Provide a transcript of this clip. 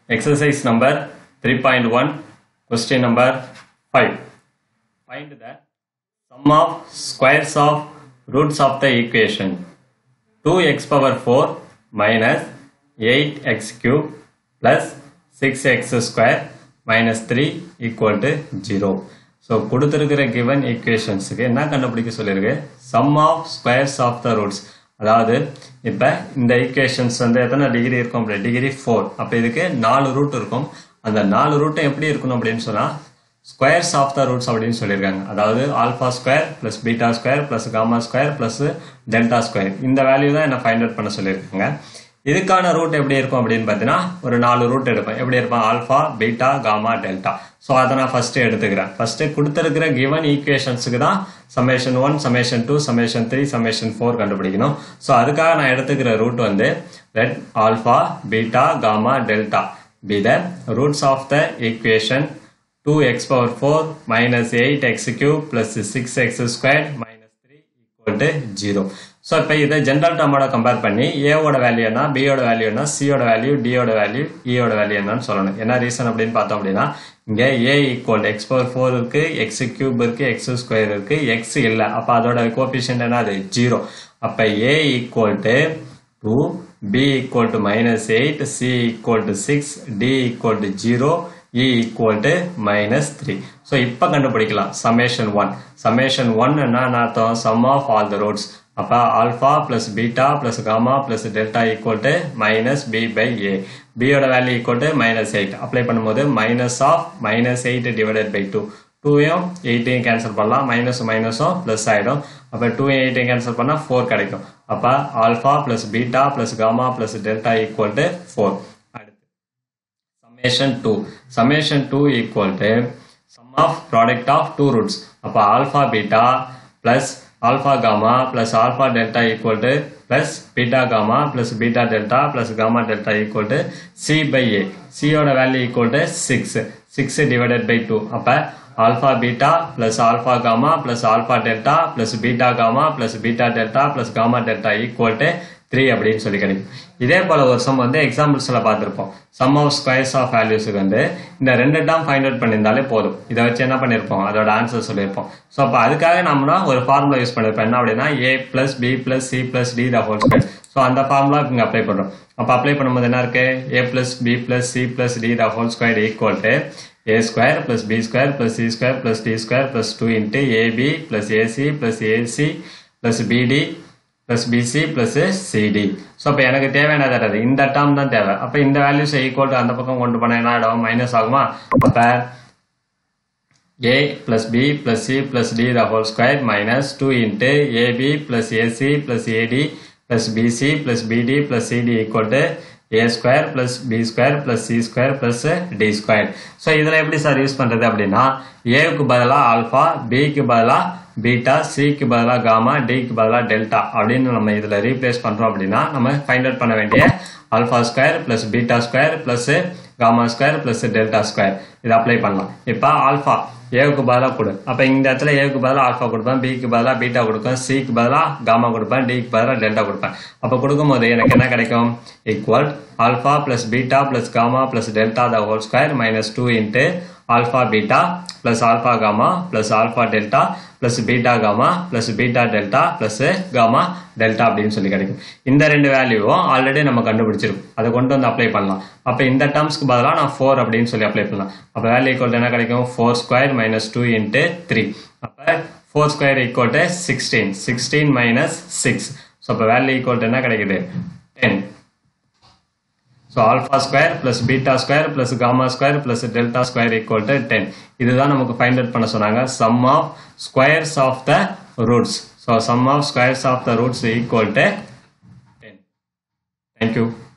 Exercise number 3.1, question number 5. Find the sum of squares of roots of the equation 2x power 4 minus 8x cube plus 6x square minus 3 equal to 0. So, கொடுத்திருக்கிற given equations என்ன கண்டுபிடிக்க சொல்லிருக்கு sum of squares of the roots. அதாவது இப்ப இந்த equations வந்து எத்தனை degree இருக்கும் அப்படி டிகிரி 4. அப்ப இதுக்கு 4 ரூட் இருக்கும். அந்த 4 ரூட் எப்படி இருக்கணும் அப்படின்னு சொன்னா ஸ்கொயர்ஸ் ஆஃப் த ரூட்ஸ் அப்படின்னு சொல்லியிருக்காங்க. அதாவது alpha square plus beta square plus gamma square plus delta square இந்த வேல்யூ தான் என்ன ஃபைண்ட் அவுட் பண்ண சொல்லியிருக்காங்க. இதுக்கான ரூட் எப்படி இருக்கும் அப்படின்னு பார்த்தீங்கன்னா ஒரு 4 ரூட் எடுப்பேன். எப்படி இருப்பேன் alpha beta gamma delta. So அதை நான் ஃபர்ஸ்ட் எடுத்துக்கிறேன். ஃபர்ஸ்ட் கொடுத்துருக்கிற கிவன் ஈக்குவேஷன்ஸுக்கு தான் சமேஷன் 1 சமேஷன் 2 சமேஷன் 3 சமேஷன் 4 கண்டுபிடிக்கணும். ஸோ அதுக்காக நான் எடுத்துக்கிற ரூட் வந்து let alpha beta gamma delta be the roots of the equation 2x power 4 minus 8x cube plus 6x squared minus 3 equal to 0. So, இப்போ இதை general டர்மோட compare பண்ணி a ஓட வேல்யூ என்ன b ஓட வேல்யூ என்ன c ஓட வேல்யூ d ஓட வேல்யூ e ஓட வேல்யூ என்னன்னு சொல்லணும். என்ன ரீசன் அப்படின்னு பார்த்தோம் அப்படின்னா இங்க a equal x power 4 இருக்கு x cube இருக்கு x square இருக்கு x இல்ல அப்ப அதோட கோஎஃபிஷியன்ட் என்ன அது 0. அப்ப a equal to 2 b equal to minus 8 c equal to 6 d equal to 0 e equal to minus 3. So, இப்ப கண்டுபிடிக்கலாம் summation 1. Summation 1 என்ன அர்த்தம் sum of all the roots. அப்ப alpha plus beta plus gamma plus delta equal to minus b by a. b ஓட வேல்யூ equal to minus 8. Apply பண்ணும்போது minus of minus 8 divided by 2. 2யும் 8யும் கேன்சல் பண்ணலாம். மைனஸும் மைனஸும் பிளஸ் ஆயிடும். அப்ப 2யும் 8யும் கேன்சல் பண்ணா 4 கிடைக்கும். அப்ப alpha plus beta plus gamma plus delta equal to 4. Summation 2. Summation 2 equal to sum of product of two roots. அப்ப alpha beta plus alpha gamma plus alpha delta equal to plus beta gamma plus beta delta plus gamma delta equal to c by a. c ஓட வேல்யூ equal to 6. 6 divided by 2. அப்ப alpha beta plus alpha gamma plus alpha delta plus beta gamma plus beta delta plus gamma delta equal to 3 அப்படின்னு சொல்லி கிடைக்கும். இதே போல ஒரு some வந்து எக்ஸாம்பிள்ஸ்ல பார்த்திருப்போம். சம் ஆஃப் ஸ்கொயர்ஸ் ஆஃப் வேல்யூஸ்க்கு வந்து இந்த ரெண்டு டேர்ம் ஃபைண்ட் அவுட் பண்ணியிருந்தாலே போதும். இதை வச்சு என்ன பண்ணிருப்போம் அதோட ஆன்சர் சொல்லியிருப்போம். ஸோ அப்போ அதுக்காக நம்ம ஒரு ஃபார்முலா யூஸ் பண்ணிருப்போம். என்ன அப்படின்னா a plus b plus c plus d the whole square. So அந்த ஃபார்முலா இங்க அப்ளை பண்றோம். அப்போ அப்ளை பண்ணும்போது என்ன இருக்கு a plus b plus c plus d the whole square equal to a square plus b square plus c square plus d square plus 2 into ab plus ac plus ac plus bd plus BC plus CD. So, அப்ப எனக்கு தேவையானது இந்த term தான் தேவை. அப்ப இந்த values equal to அந்த பக்கம் கொண்டு போனா என்ன ஆகும் மைனஸ் ஆகுமா. அப்ப a plus b plus c plus d the whole square minus 2 into ab plus ac plus ad plus bc plus bd plus cd equal to a square plus b square plus c square plus d square. So, இதுல எப்படி sir use பண்றது அப்படின்னா a க்கு பதிலா alpha b க்கு பதிலா beta சிக்கு பதிலா காமா டிக்கு பதிலா டெல்டா அப்படின்னு நம்ம இதுல ரீப்ளேஸ் பண்றோம் அப்படின்னா நம்ம ஃபைண்ட் அவுட் பண்ண வேண்டிய alpha square plus beta square plus gamma square plus delta square இதை அப்ளை பண்ணலாம். இப்ப ஆல்பா ஏவுக்கு பதிலா கொடு. அப்ப இந்த இடத்துல ஏவுக்கு பதிலா ஆல்பா கொடுப்பேன், பிக்கு பதிலா பீட்டா கொடுப்பேன், சிக்கு பதிலா காமா கொடுப்பேன், டிக்கு பதிலா டெல்டா கொடுப்பேன். அப்ப கொடுக்கும் போது எனக்கு என்ன கிடைக்கும் equal alpha plus beta plus gamma plus delta the whole square minus 2 into alpha beta plus alpha gamma plus alpha delta plus beta gamma plus beta delta plus gamma delta அப்படின்னு சொல்லி கிடைக்கும். இந்த ரெண்டு வேல்யூவும் ஆல்ரெடி நம்ம கண்டுபிடிச்சிருக்கோம். அதை கொண்டு வந்து அப்ளை பண்ணலாம். அப்ப இந்த டேர்ம்ஸ்க்கு பதிலா நான் 4 அப்படின்னு சொல்லி அப்ளை பண்ணலாம். அப்ப வேல்யூ ஈக்குவல் என்ன கிடைக்கும் 4 ஸ்கொயர் மைனஸ் 2 இன்ட்டு 3. அப்ப 4 square equal to 16. 16 minus 6. So அப்ப வேல்யூ ஈக்குவல் என்ன கிடைக்குது 10. So, alpha square plus beta square plus gamma square plus delta square equal to 10. இதுதான் நமக்கு find out பண்ண சொன்னாங்க sum of squares of the roots. So, sum of squares of the roots equal to 10. Thank you.